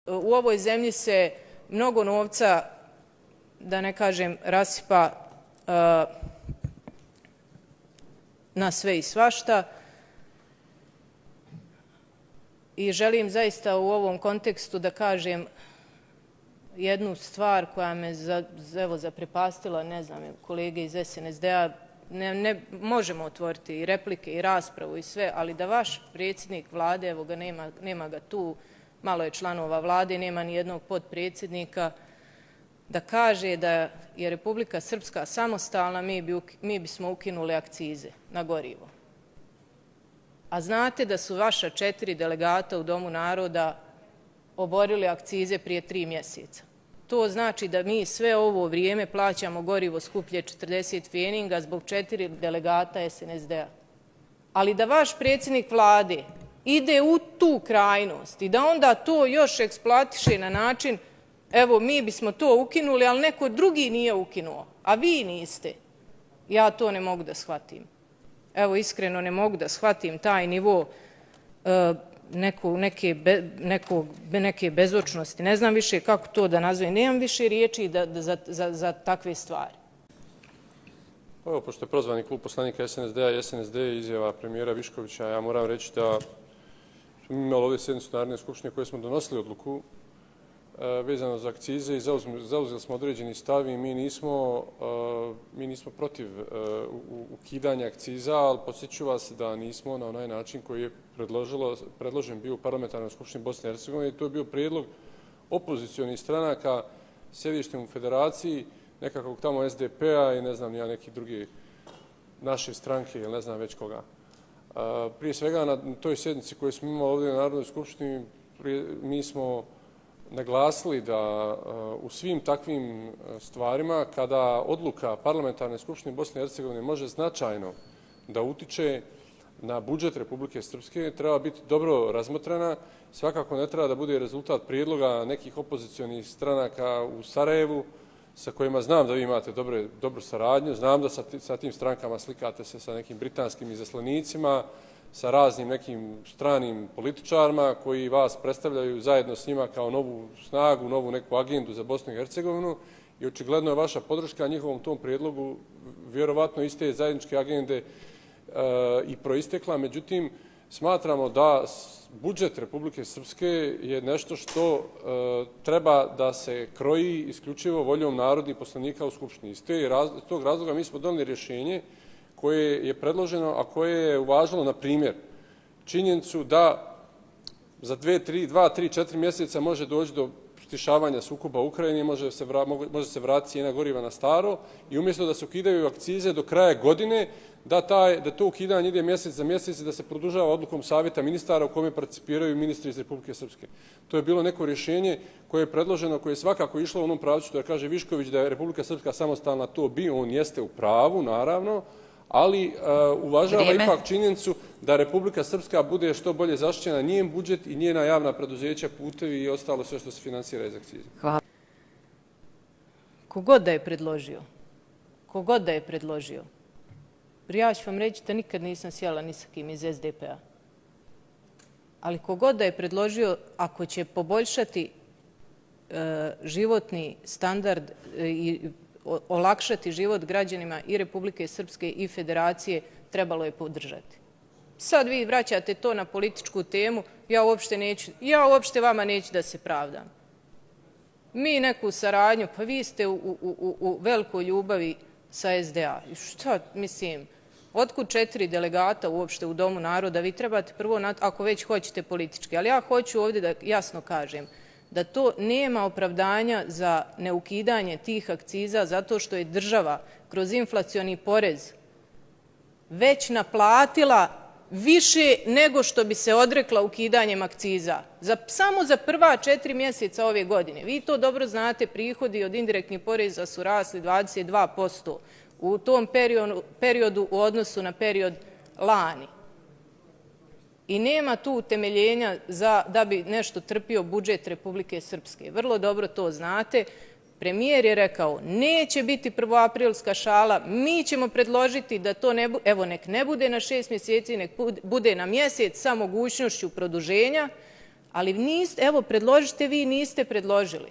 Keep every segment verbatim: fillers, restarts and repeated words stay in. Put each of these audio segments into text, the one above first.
U ovoj zemlji se mnogo novca, da ne kažem, rasipa uh, na sve i svašta i želim zaista u ovom kontekstu da kažem jednu stvar koja me za, evo, zaprepastila, ne znam, kolege iz S N S D-a, ne, ne možemo otvoriti i replike i raspravu i sve, ali da vaš predsjednik vlade, evo ga nema, nema ga tu, malo je članova vlade, nema ni jednog potpredsjednika, da kaže da je Republika Srpska samostalna, mi, bi, mi bismo ukinuli akcize na gorivo. A znate da su vaša četiri delegata u Domu naroda oborili akcize prije tri mjeseca. To znači da mi sve ovo vrijeme plaćamo gorivo skuplje četrdeset pfeninga zbog četiri delegata S N S D-a. Ali da vaš predsjednik vlade ide u tu krajnost i da onda to još eksploatiše na način, evo mi bismo to ukinuli, ali neko drugi nije ukinuo, a vi niste. Ja to ne mogu da shvatim. Evo, iskreno ne mogu da shvatim taj nivo uh, neko, neke, be, neko, neke bezočnosti. Ne znam više kako to da nazovem. Nemam više riječi da, da, za, za, za takve stvari. Evo, pošto je prozvani klub poslanika S N S D-a i S N S D izjava premijera Viškovića, ja moram reći da smo imali ovdje sjednicu Narodne skupštine koje smo donosili odluku vezano za akcize i zauzeli smo određeni stav i mi nismo, mi nismo protiv ukidanja akciza, ali podsjeću vas da nismo na onaj način koji je predložen bio u Parlamentarnoj skupštini Bosne i Hercegovine i to je bio prijedlog opozicionih stranaka sjedištem u federaciji, nekakvog tamo S D P-a i ne znam ja neki drugi naše stranke ili ne znam već koga. Prije svega na toj sjednici koju smo imali ovdje na Narodnoj skupštini mi smo naglasili da u svim takvim stvarima kada odluka Parlamentarne skupštine Bosne i Hercegovine može značajno da utiče na budžet Republike Srpske, treba biti dobro razmotrena. Svakako ne treba da bude rezultat prijedloga nekih opozicionih stranaka u Sarajevu sa kojima znam da vi imate dobre, dobru saradnju. Znam da sa, sa tim strankama slikate se sa nekim britanskim izaslanicima, sa raznim nekim stranim političarima koji vas predstavljaju zajedno s njima kao novu snagu, novu neku agendu za Bosnu i Hercegovinu i očigledno je vaša podrška njihovom tom prijedlogu vjerovatno iste zajedničke agende e, i proistekla. Međutim, smatramo da budžet Republike Srpske je nešto što e, treba da se kroji isključivo voljom narodnih poslanika u Skupštini. Iz tog razloga mi smo doneli rješenje koje je predloženo, a koje je uvažilo, na primjer, činjenicu da za dve, tri, dva, tri, četiri mjeseca može doći do stišavanja sukoba u Ukrajini, može se, vra, može se vratiti cijena goriva na staro i umjesto da se ukidaju akcize do kraja godine, da, taj, da to ukidanje ide mjesec za mjesec i da se produžava odlukom Savjeta ministara u kome participiraju ministri iz Republike Srpske. To je bilo neko rješenje koje je predloženo, koje je svakako išlo u onom pravcu, da kaže Višković da je Republika Srpska samostalna, to bi, on jeste u pravu, naravno, ali uh, uvažava Vrijeme. ipak činjenicu da Republika Srpska bude što bolje zaštićena, njen budžet i njena javna preduzeća, putevi i ostalo sve što se finansira iz akciza. Hvala. Kogod da je predložio, kogod da je predložio, ja ću vam reći da nikad nisam sjela ni sa kim iz S D P-a. Ali kogod da je predložio, ako će poboljšati uh, životni standard i olakšati život građanima i Republike Srpske i Federacije, trebalo je podržati. Sad vi vraćate to na političku temu, ja uopšte, neću, ja uopšte vama neću da se pravdam. Mi neku saradnju, pa vi ste u, u, u, u velikoj ljubavi sa S D A. Šta, mislim, otkud četiri delegata uopšte u Domu naroda, vi trebate prvo, ako već hoćete politički, ali ja hoću ovdje da jasno kažem, da to nema opravdanja za neukidanje tih akciza zato što je država kroz inflacioni porez već naplatila više nego što bi se odrekla ukidanjem akciza. Za, samo za prva četiri mjeseca ove godine. Vi to dobro znate, prihodi od indirektnih poreza su rasli dvadeset dva posto u tom periodu, periodu u odnosu na period lani. I nema tu utemeljenja za, da bi nešto trpio budžet Republike Srpske. Vrlo dobro to znate. Premijer je rekao, neće biti prvoaprilska šala, mi ćemo predložiti da to ne bude, evo nek ne bude na šest mjeseci, nek bude na mjesec sa mogućnošću produženja, Ali niste, evo, predložite vi, niste predložili.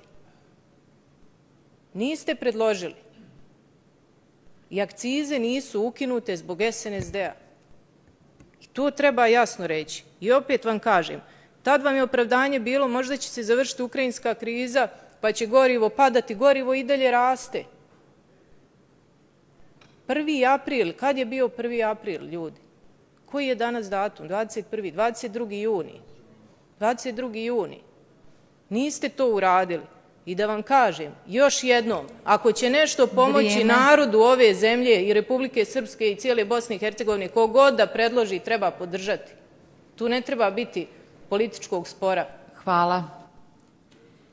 Niste predložili. I akcize nisu ukinute zbog S N S D-a. I to treba jasno reći. I opet vam kažem, tad vam je opravdanje bilo možda će se završiti ukrajinska kriza, pa će gorivo padati, gorivo i dalje raste. prvi april, kad je bio prvi april, ljudi? Koji je danas datum? dvadeset prvi, dvadeset drugi juni. dvadeset drugi juni. Niste to uradili. I da vam kažem, još jednom, ako će nešto pomoći Vrijeme. narodu ove zemlje i Republike Srpske i cijele Bosne i Hercegovine, kogod da predloži treba podržati. Tu ne treba biti političkog spora. Hvala.